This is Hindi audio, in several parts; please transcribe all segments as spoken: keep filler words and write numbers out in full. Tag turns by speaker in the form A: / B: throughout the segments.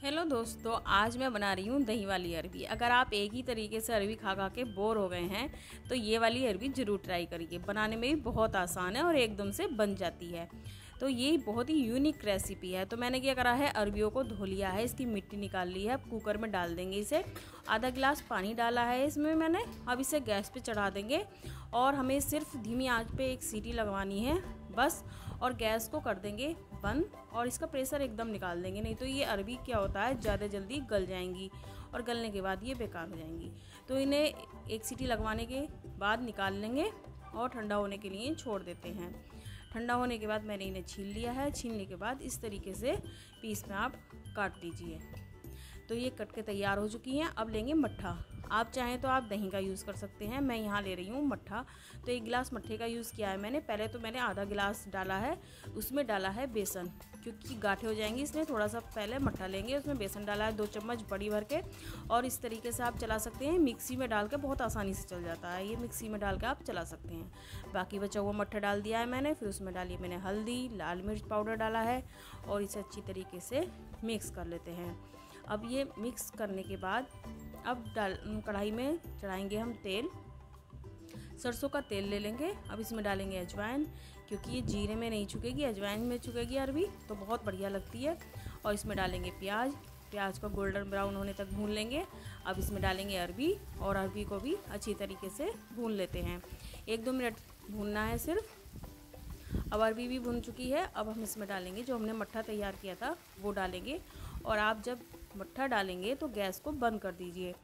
A: हेलो दोस्तों, आज मैं बना रही हूँ दही वाली अरबी। अगर आप एक ही तरीके से अरबी खा खा के बोर हो गए हैं तो ये वाली अरबी ज़रूर ट्राई करिए। बनाने में भी बहुत आसान है और एकदम से बन जाती है। तो ये बहुत ही यूनिक रेसिपी है। तो मैंने क्या करा है, अरबियों को धो लिया है, इसकी मिट्टी निकाल ली है। अब कुकर में डाल देंगे इसे। आधा गिलास पानी डाला है इसमें मैंने। अब इसे गैस पे चढ़ा देंगे और हमें सिर्फ धीमी आंच पे एक सीटी लगवानी है बस। और गैस को कर देंगे बंद और इसका प्रेशर एकदम निकाल देंगे, नहीं तो ये अरबी क्या होता है ज़्यादा जल्दी गल जाएंगी और गलने के बाद ये बेकार हो जाएंगी। तो इन्हें एक सीटी लगवाने के बाद निकाल लेंगे और ठंडा होने के लिए छोड़ देते हैं। ठंडा होने के बाद मैंने इन्हें छील लिया है। छीलने के बाद इस तरीके से पीस में आप काट लीजिए। तो ये कट के तैयार हो चुकी हैं। अब लेंगे मट्ठा। आप चाहें तो आप दही का यूज़ कर सकते हैं, मैं यहाँ ले रही हूँ मट्ठा। तो एक गिलास मट्ठे का यूज़ किया है मैंने। पहले तो मैंने आधा गिलास डाला है, उसमें डाला है बेसन, क्योंकि गाठे हो जाएंगी इसलिए थोड़ा सा पहले मट्ठा लेंगे। उसमें बेसन डाला है दो चम्मच बड़ी भर के। और इस तरीके से आप चला सकते हैं। मिक्सी में डाल के बहुत आसानी से चल जाता है, ये मिक्सी में डाल के आप चला सकते हैं। बाकी बचा हुआ मट्ठा डाल दिया है मैंने। फिर उसमें डाली मैंने हल्दी, लाल मिर्च पाउडर डाला है और इसे अच्छी तरीके से मिक्स कर लेते हैं। अब ये मिक्स करने के बाद अब डाल कढ़ाई में चढ़ाएंगे हम तेल। सरसों का तेल ले लेंगे। अब इसमें डालेंगे अजवाइन, क्योंकि ये जीरे में नहीं छुकेगी, अजवाइन में छुकेगी अरबी, तो बहुत बढ़िया लगती है। और इसमें डालेंगे प्याज। प्याज को गोल्डन ब्राउन होने तक भून लेंगे। अब इसमें डालेंगे अरबी और अरबी को भी अच्छी तरीके से भून लेते हैं। एक दो मिनट भूनना है सिर्फ। अब अरबी भी भुन चुकी है। अब हम इसमें डालेंगे जो हमने मट्ठा तैयार किया था वो डालेंगे। और आप जब मट्ठा डालेंगे तो गैस को बंद कर दीजिए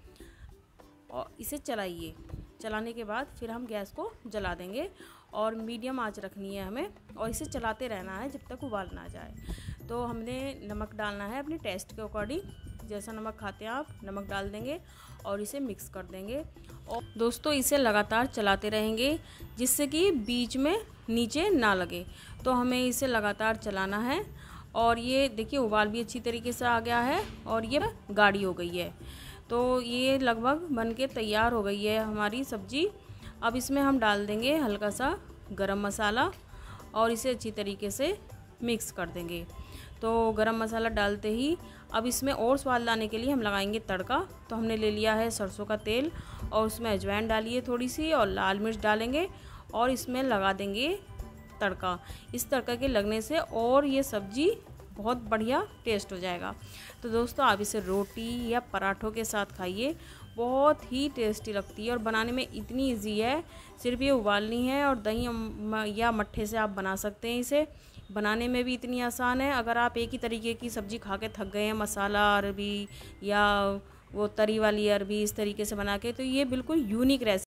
A: और इसे चलाइए। चलाने के बाद फिर हम गैस को जला देंगे और मीडियम आंच रखनी है हमें और इसे चलाते रहना है जब तक उबाल ना जाए। तो हमने नमक डालना है अपने टेस्ट के अकॉर्डिंग, जैसा नमक खाते हैं आप नमक डाल देंगे और इसे मिक्स कर देंगे। और दोस्तों इसे लगातार चलाते रहेंगे जिससे कि बीच में नीचे ना लगे। तो हमें इसे लगातार चलाना है। और ये देखिए उबाल भी अच्छी तरीके से आ गया है और ये गाढ़ी हो गई है। तो ये लगभग बन के तैयार हो गई है हमारी सब्जी। अब इसमें हम डाल देंगे हल्का सा गरम मसाला और इसे अच्छी तरीके से मिक्स कर देंगे। तो गरम मसाला डालते ही अब इसमें और स्वाद लाने के लिए हम लगाएंगे तड़का। तो हमने ले लिया है सरसों का तेल और उसमें अजवाइन डालिए थोड़ी सी और लाल मिर्च डालेंगे और इसमें लगा देंगे तड़का। इस तड़का के लगने से और ये सब्ज़ी बहुत बढ़िया टेस्ट हो जाएगा। तो दोस्तों आप इसे रोटी या पराठों के साथ खाइए, बहुत ही टेस्टी लगती है और बनाने में इतनी इजी है। सिर्फ ये उबालनी है और दही या मट्ठे से आप बना सकते हैं इसे। बनाने में भी इतनी आसान है। अगर आप एक ही तरीके की सब्ज़ी खा के थक गए हैं, मसाला अरबी या वो तरी वाली अरबी इस तरीके से बना के, तो ये बिल्कुल यूनिक रेसिपी